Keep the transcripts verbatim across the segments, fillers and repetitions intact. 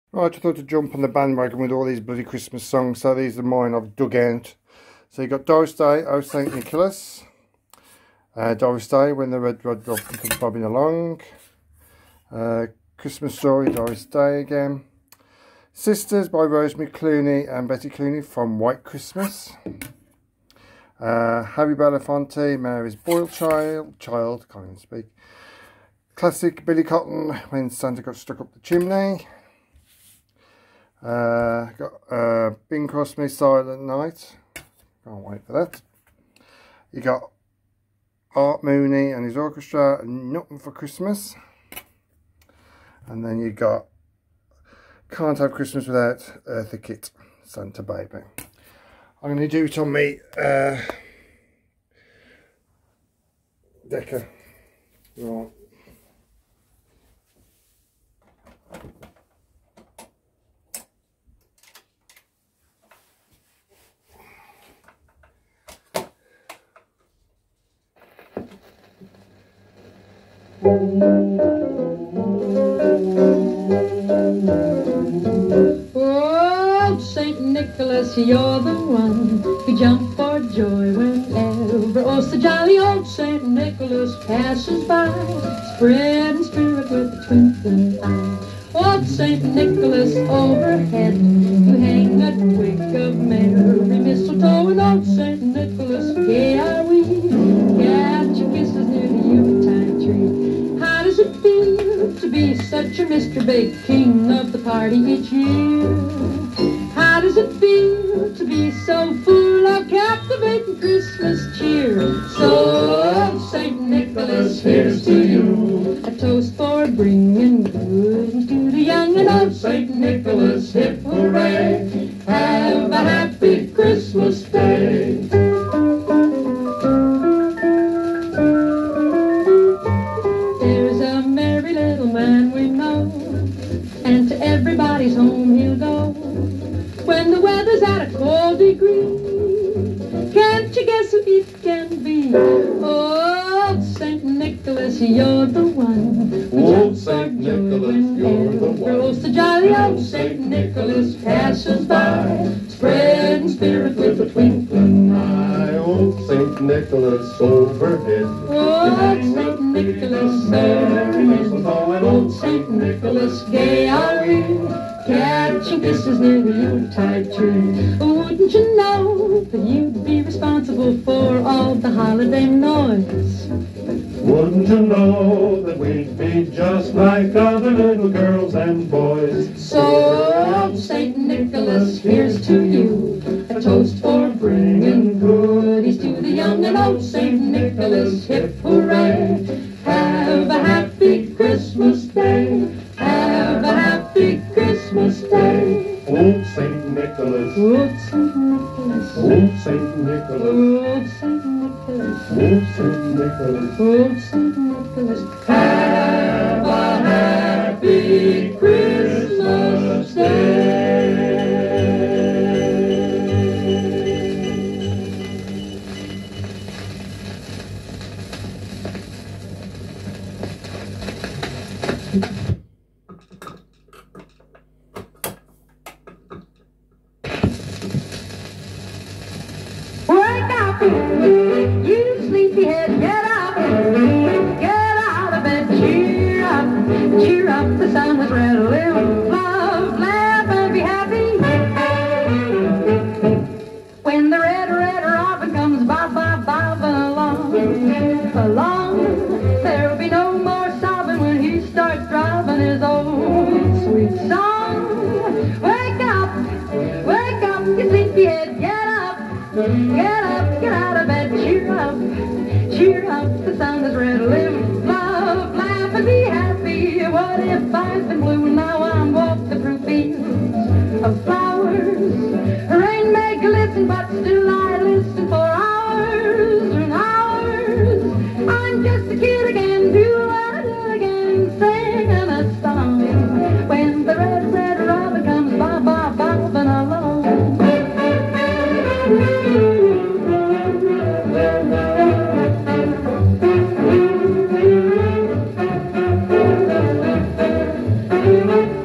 Right, I thought to jump on the bandwagon with all these bloody Christmas songs, so these are mine I've dug out. So you got Doris Day, Oh Saint Nicholas, uh, Doris Day, When the Red Red Robin Comes Bobbing Along, uh, Christmas Story, Doris Day again, Sisters by Rosemary Clooney and Betty Clooney from White Christmas, uh, Harry Belafonte, Mary's Boiled Child, Child, can't even speak, classic Billy Cotton, When Santa Got Stuck Up the Chimney. Uh, got uh, Bing Crosby, Silent Night. Can't wait for that. You got Art Mooney and his orchestra, Nothing for Christmas. And then you got Can't Have Christmas Without Eartha Kitt, Santa Baby. I'm going to do it on me uh, Decca. Right. Oh, Saint Nicholas, you're the one who jump for joy whenever. Oh, so jolly old Saint Nicholas passes by, spreading spirit with a twinkling eye. Oh, Saint Nicholas, overhead you hang a twig of merry mistletoe, and old Saint Nicholas, gay are we, catch your kisses near the Yuletide tree. How does it feel to be such a Mister Big King of the party each year? How does it feel to be so full of captivating Christmas cheer? So, Saint Nicholas, here's to you a toast for bringing good to the young and old. Saint Nicholas, hip hooray, have a happy Christmas day. And to everybody's home he'll go when the weather's at a cold degree. Can't you guess who it can be? Oh, Saint Nicholas, you're the one. Oh, Saint Nicholas, you're the one. Oh, so jolly old Saint Nicholas passes by, spreading spirit with a twinkling eye. Oh, Saint Nicholas overhead. Oh, Saint Nicholas overhead. Old Saint Nicholas, gay are we, catching kisses near the Yuletide tree. Wouldn't you know that you'd be responsible for all the holiday noise? Wouldn't you know that we'd be just like other little girls and boys? So, Saint Nicholas, here's to you a toast for bringing goodies to the young and old. Saint Nicholas, hip hooray, have a happy Christmas day, have a happy Christmas day. Old Saint Nicholas, Old Saint Nicholas, Old Saint Nicholas, Old Saint Nicholas, Old Saint Nicholas, Old Saint Nicholas, have a happy Christmas day. Wake up, you sleepyhead, get up, get out of bed, cheer up, cheer up, the sun has red, live, love, laugh, and be happy. When the red, red robin comes bob, bob, bobbing along, along, there'll be no more sobbing when he starts driving his old sweet song. Wake up, wake up, you sleepyhead, get up. Get up, get out of bed, cheer up, cheer up, the sun is red, live, love, laugh, and be happy. What if I've been blue, now I'm walking through fields of flowers. Rain may glisten, but still I listen for hours and hours. I'm just a kid again, do what I do again, singing a song. When the red, red robin comes bob, bob, bobbing along. Thank you.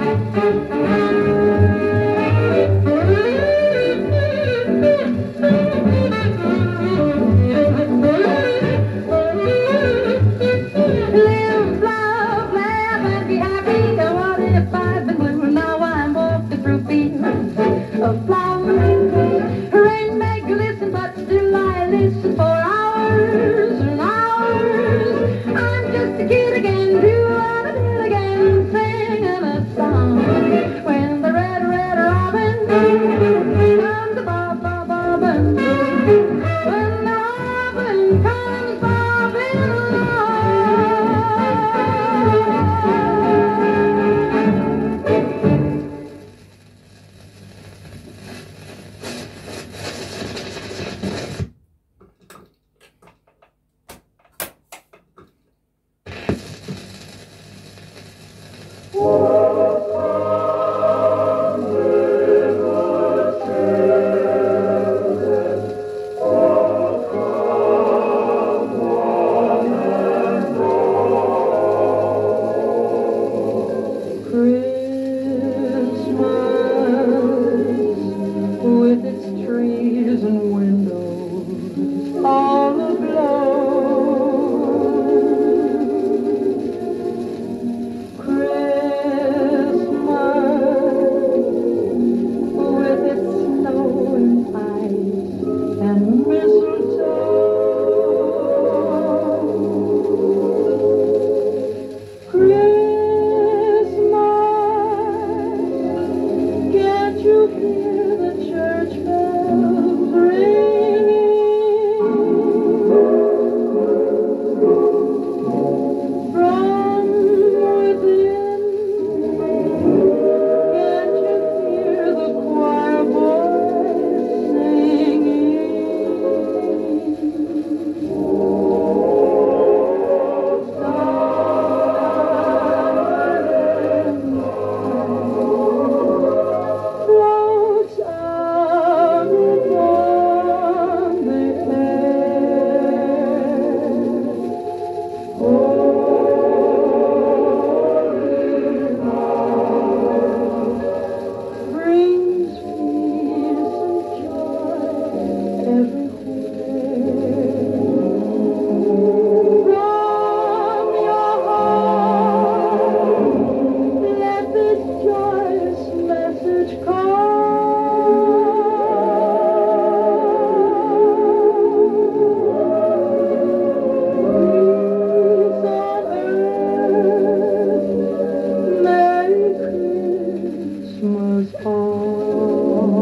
was all.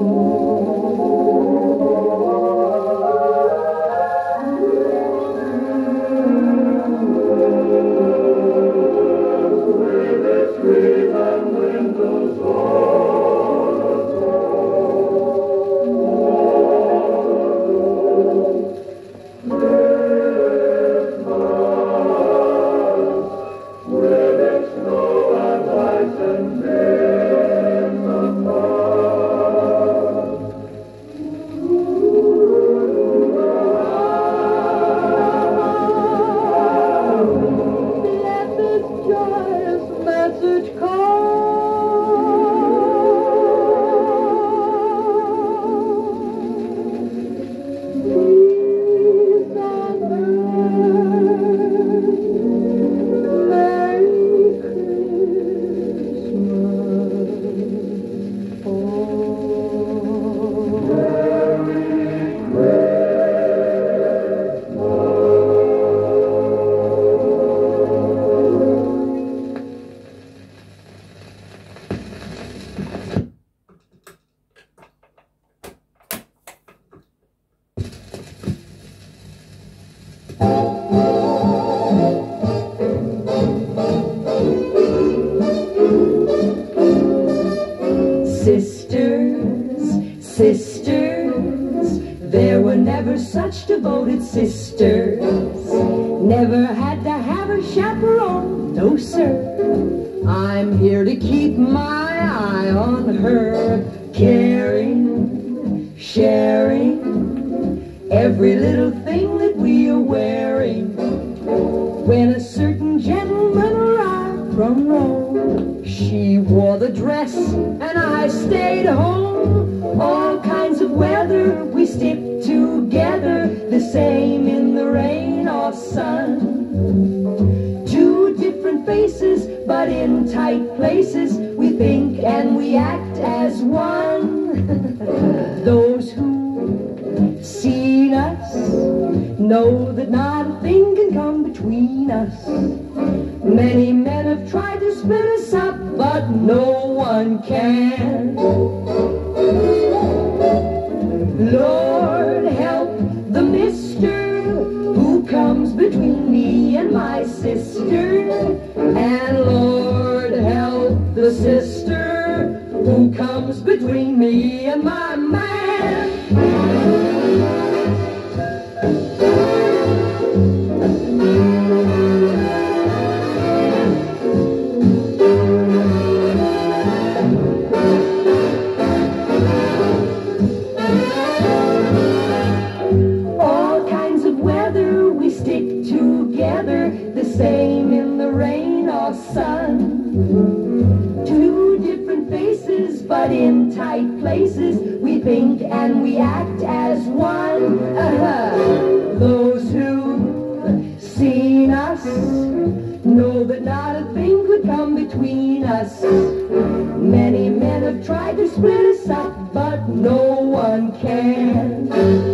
Devoted sisters, never had to have a chaperone, no sir. I'm here to keep my eye on her, caring, sharing every little thing that we are wearing. When a certain gentleman arrived from Rome, she wore the dress and I stayed home. All kinds of weather we stick together, the same in the rain or sun. Two different faces, but in tight places, we think and we act as one. Those who seen us know that not a thing can come between us. Many men have tried to split us up, but no one can. Lord help the mister who comes between me and my sister, and Lord help the sister who comes between me and my man. Same in the rain or sun. Two different faces, but in tight places, we think and we act as one. Uh-huh. Those who seen us know that not a thing could come between us. Many men have tried to split us up, but no one can.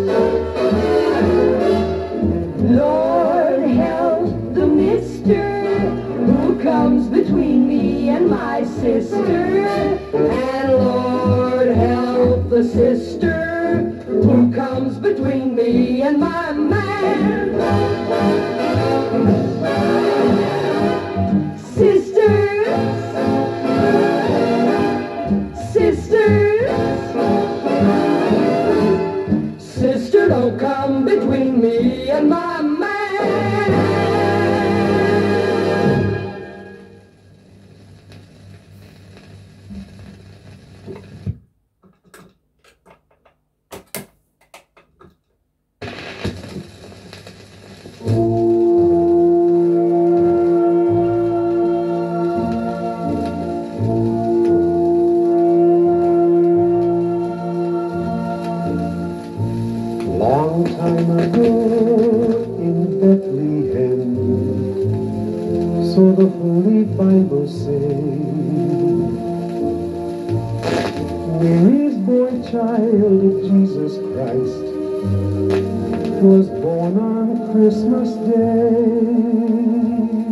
Lord help the mister who comes between me and my sister, and Lord help the sister who comes between me and my man. Sisters, sisters, sister, don't come between me and my man. Long time ago in Bethlehem, so the Holy Bible says, Mary's boy child, Jesus Christ, was born on Christmas Day.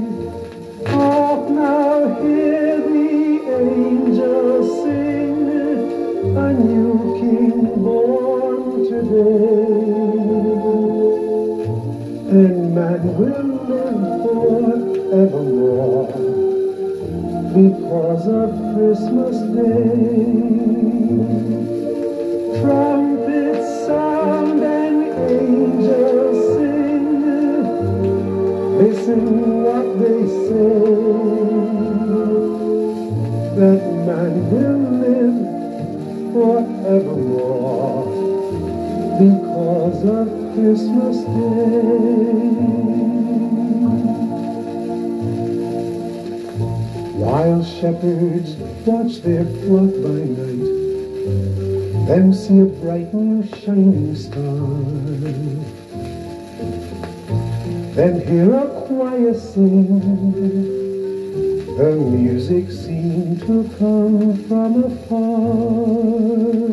Off now hear the angels sing, king born today, and man will live forevermore because of Christmas Day. Trumpets sound and angels sing, listen what they say, that man will live forevermore because of Christmas Day. While shepherds watch their flock by night, them see a bright new shining star, then hear a choir sing, the music seemed to come from afar.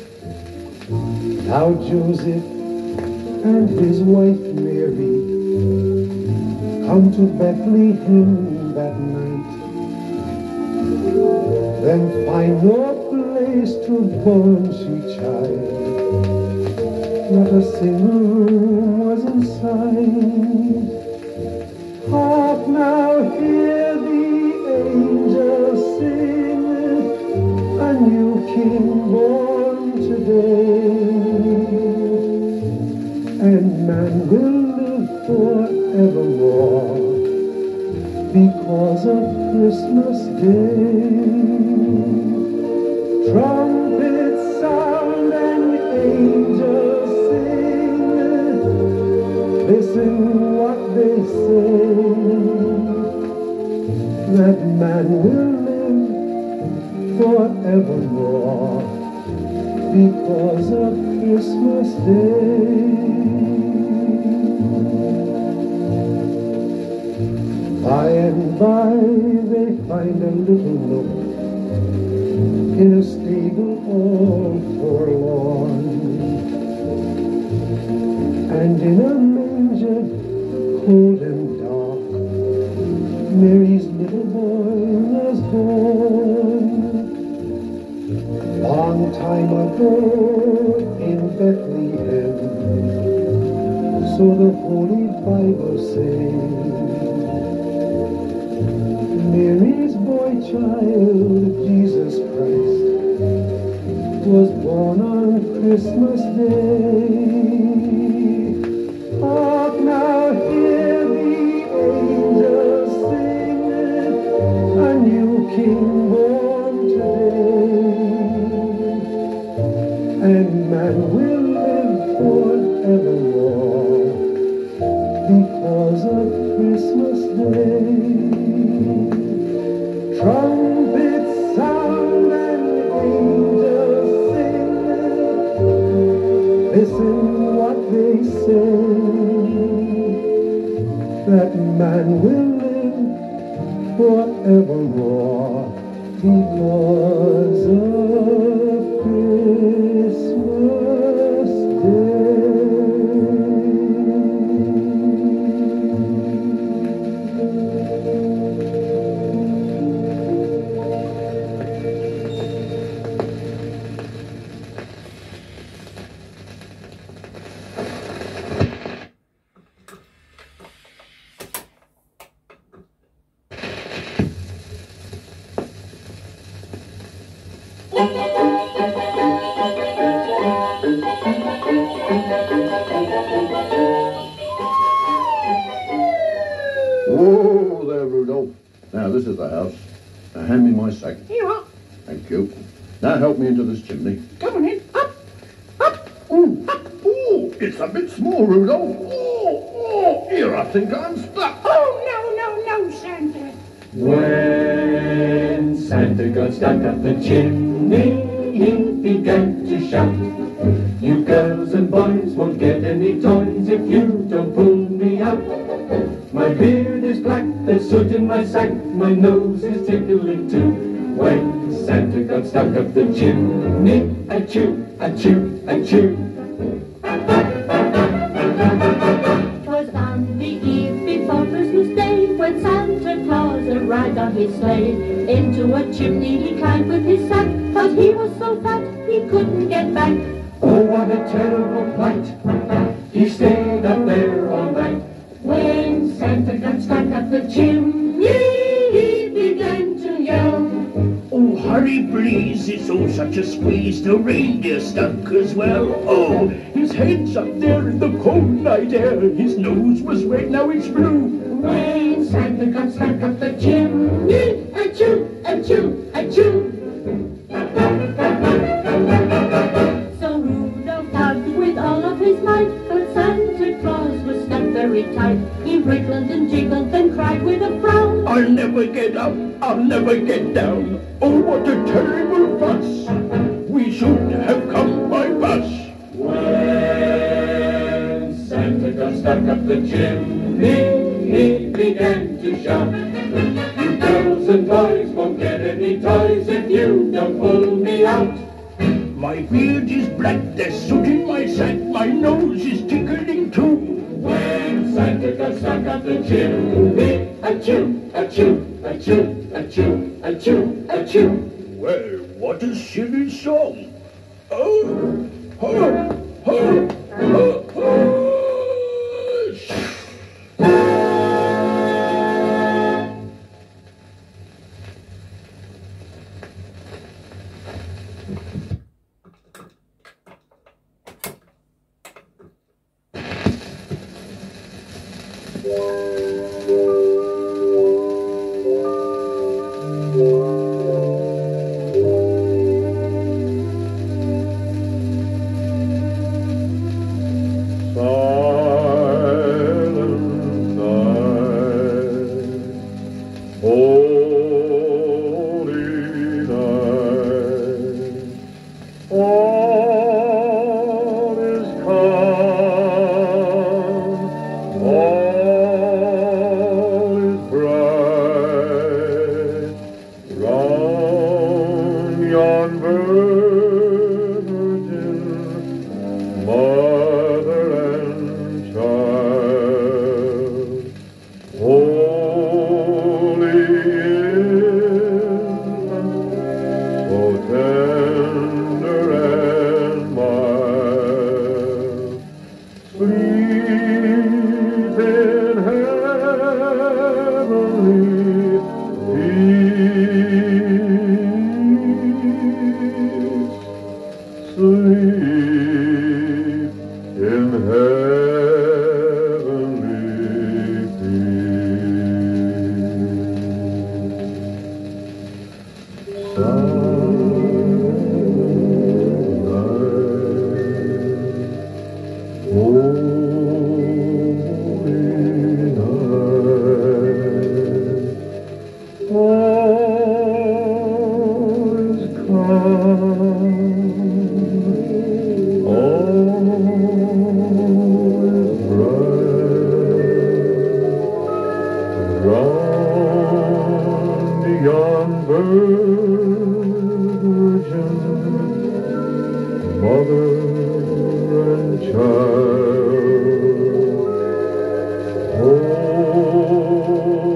Now Joseph and his wife Mary come to Bethlehem that night, then find no place to born sweet child, not a single room was in sight. Hark now, hear the angels sing, a new king born today, and man will live forevermore because of Christmas Day. Trumpets sound and angels sing, listen what they say, that man will live forevermore because of Christmas Day. By and by they find a little nook in a stable all forlorn, and in a manger cold and dark Mary's little boy was born. Long time ago in Bethlehem, so the Holy Bible says, Mary's boy child, Jesus Christ, was born on Christmas Day. Hark now, hear the angels sing, a new king born today, and man will live forevermore because of Christmas Day. Trumpets sound and angels sing, listen what they say, that man will live forevermore because of Christmas Day. Whoa there, Rudolph. Now, this is the house. Now, hand me my sack. Here you are. Thank you. Now, help me into this chimney. Come on in. Up. Up. Ooh, Up. ooh, it's a bit small, Rudolph. Oh, oh, here, I think I'm stuck. Oh, no, no, no, Santa. When Santa got stuck up the chimney, he began to shout, "You girls and boys won't get any toys if you don't pull me out. My beard is black, there's soot in my sack, my nose is tickling too." When Santa got stuck up the chimney, achoo, achoo, achoo. Was on the eve before Christmas Day when Santa Claus arrived on his sleigh. Into a chimney he climbed with his sack. but he was so fat he couldn't get back. Oh, what a terrible plight. He stayed up there all night. When Santa got stuck up the chimney, he began to yell. Oh, hurry, please, it's oh such a squeeze. The reindeer stuck as well. Oh, his head's up there in the cold night air. His nose was red, now it's blue. When Santa got stuck up the chimney, achoo, achoo, achoo. So Rudolph tugged with all of his might, but Santa Claus was stuck very tight. He wriggled and jiggled, then cried with a frown, I'll never get up, I'll never get down. Oh, what a terrible fuss. We should have come by bus. When Santa got stuck up the chimney, he began to shout, you girls and boys won't get any toys if you don't pull me out. My beard is black, there's soot in my sack, my nose is tickling too. When Santa got stuck up the chimney, achoo, achoo, achoo, achoo, achoo, achoo. Well, what a silly song. Oh, oh, oh, oh, oh.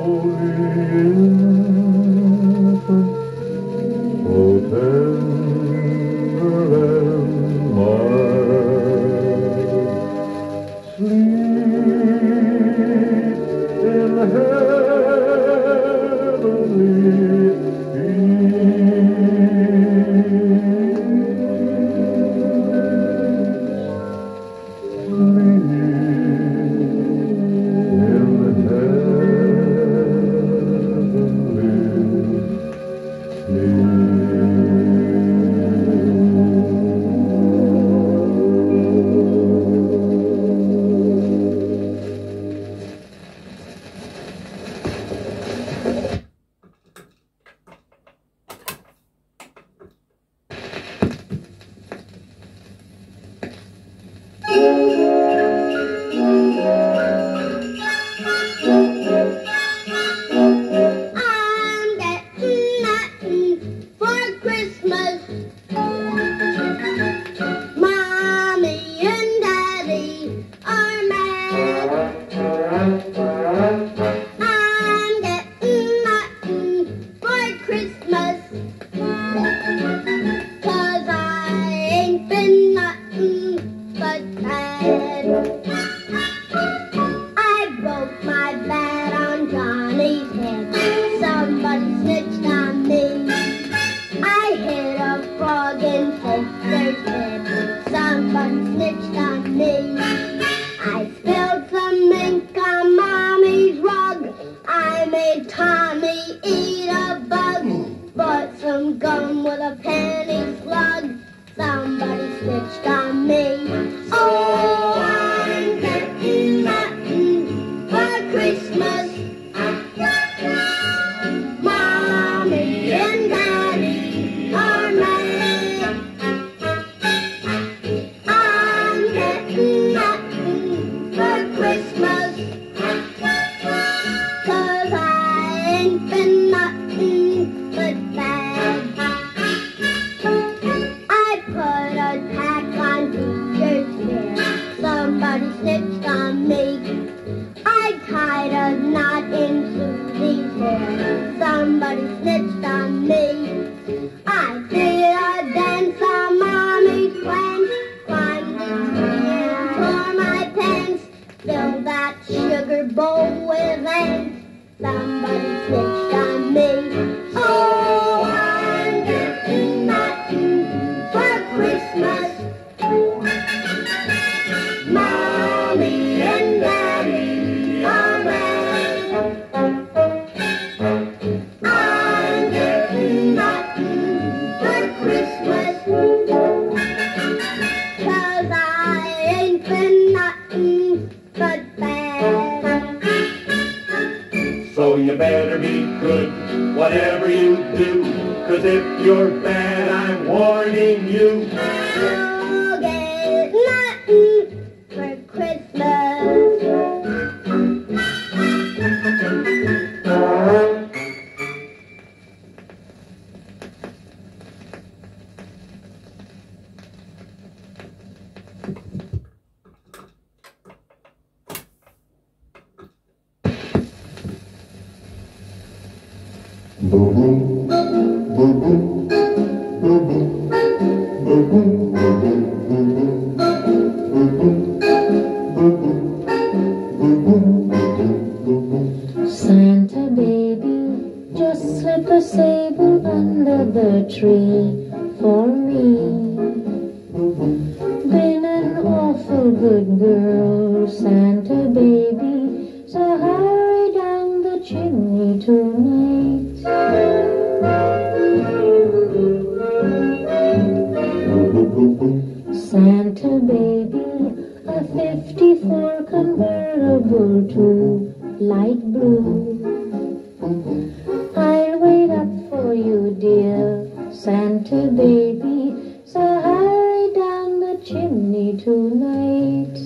Tender dog in Sister's bed. Somebody snitched on me. I spilled some ink on Mommy's rug. I made Tommy eat a bug. Bought some gum with a penny slug. Somebody snitched on me. Oh, I'm getting nothing for Christmas. Mommy and Daddy are mad. I'm getting nothing for Christmas. 'Cause I ain't been nothing but bad. I put a tack on Peter's hair. Somebody snitched on me. I tied a knot in Susie's hair. Somebody snitched on me. I did a dance on Mommy's pants. Climbed and tore my pants. Filled that sugar bowl with ants. Somebody snitched on me. Oh, I'm getting nothing for Christmas. Mommy and Daddy are mad. I'm getting nothing for Christmas. 'Cause I ain't been nothing but bad. So you better be good, whatever you do. 'Cause if you're bad, I'm warning you. I'll get nothing for Christmas. Santa baby, just slip a sable under the tree for me. Been an awful good girl, Santa baby, so hurry down the chimney tonight. Santa baby, a fifty-four convertible to light blue. I'll wait up for you, dear Santa baby, so hurry down the chimney tonight.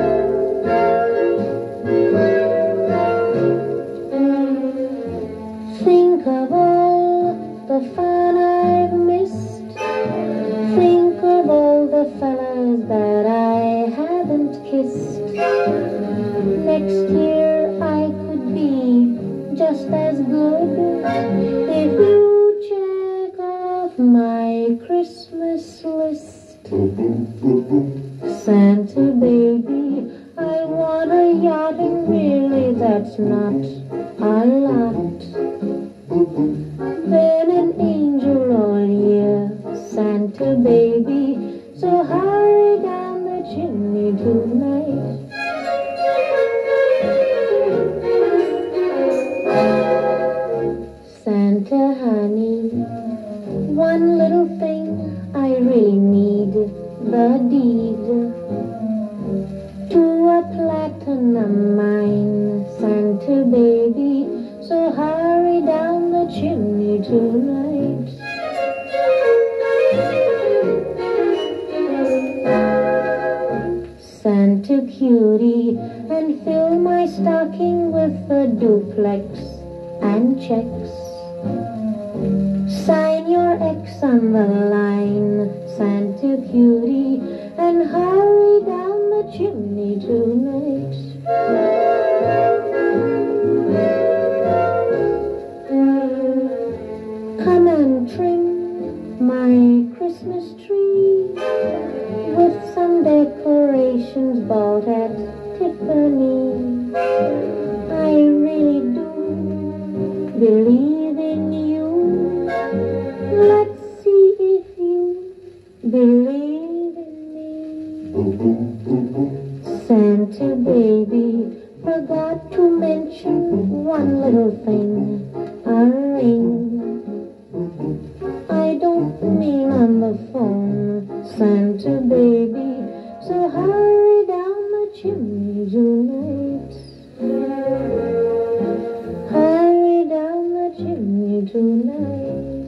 Think of all the fun I've missed. Think of all the fellas that I haven't kissed. Next year I could be just as good if you check off my Christmas list. Santa baby, I want a yacht, and really that's not a lot. Been an angel all year, Santa baby, so hurry down the chimney tonight. Santa honey, one little thing I really need, the deed to a platinum mine, Santa baby, so hurry down the chimney tonight. Santa cutie, and fill my stocking with a duplex and checks. Sign your X on the line, Santa cutie, and hurry down the chimney tonight. Come and trim my Christmas tree with some decorations bought at Tiffany. I really do believe in you. Let's see if you Santa baby, so hurry down the chimney tonight. Hurry down the chimney tonight.